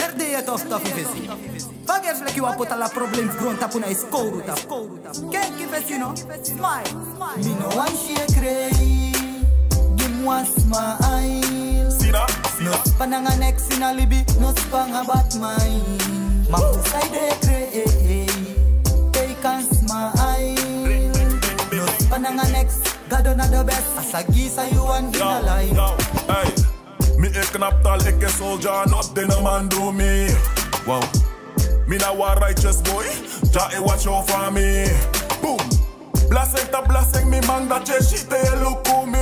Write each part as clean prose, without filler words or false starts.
Perde je tof ifesi. Bagers like you want put alla problems grunt up una iskoru tap. Can't give it, you know. Smile. Me no one shake ray. Give one smile. See that? No spananga next in a libi. No spanga bat mine. Mapu side cray. Take and smile. No spananga next. God on the best. As a geese you want in a life. Hey. Me a knap tal, ik a soldier, not then a man do me. Wow. Me na wa righteous boy, Jah watch out for me. Boom. Blessing me man that je shit they look to me.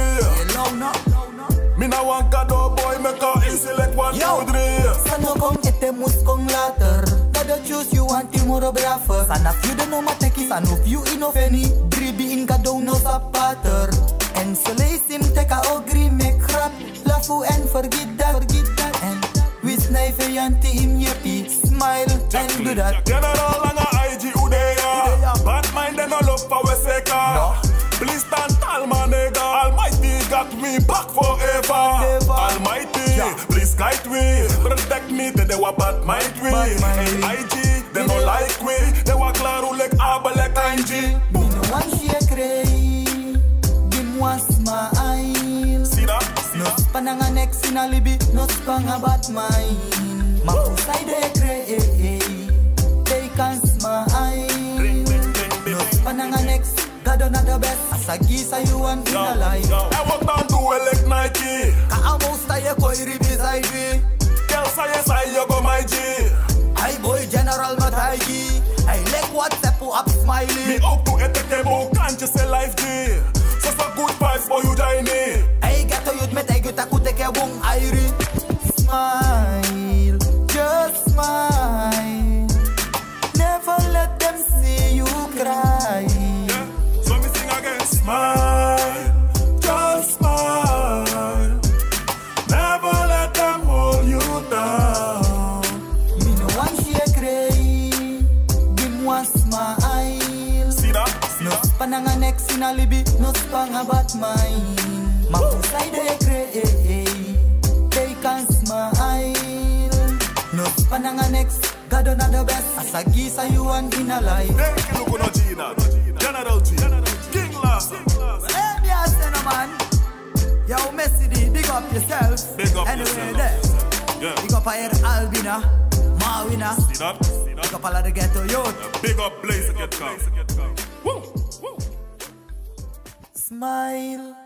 Me na want God boy, make a select 1, 2, 3. Sano kong ete mus kong later. Kada choose you want tomorrow braver. Sana few the no mateki, sana few inofeni. Dribi in kado no sapater. And so him take a ogri make crap. Laugh and forget that. And with knife and team yippee. Smile and do that. General lang a IG udeya. Bad mind and no love for we seka. Please stand tall man nigga. Almighty got me back forever. Almighty, please guide me. Protect me, they were bad mind we. IG, they no like we. They were claro like aba like IG. Me no one shake ray. Give one smile. See that? No spananga next in a libi. No spanga bat mine. Mapu side cray. Take and smile. No spananga next. God on the best. As a geese you want in a life. I walk down to elect Nike. Ka amos tayo ko beside me. Girl say you go my G. I boy general mataigi. I like WhatsApp up smiley. Me up to etekebo, can't you say life G? So good vibes for you Jaini. I get to youth me take you taku take a wong airi. Smile, just smile. Never let them see you cry. So me sing again. Smile, just smile. Never let them hold you down. Me no one shake ray. Give one smile. See that? No spananga next in a libi. No spanga bat mine. Mapu side cray. Take and smile. No spananga next. God on the best. As a geese you want in a life. Hey, look on Gina. General G. King Last. Let me ask you, no man. Yo, Messi D, big up yourself. Big up anyway, yourself. there. Yeah. Big up here, Albina, Marwina. See that? See Big that? up all of the ghetto youth. Big up Blaze get calm. Woo! Woo! Smile.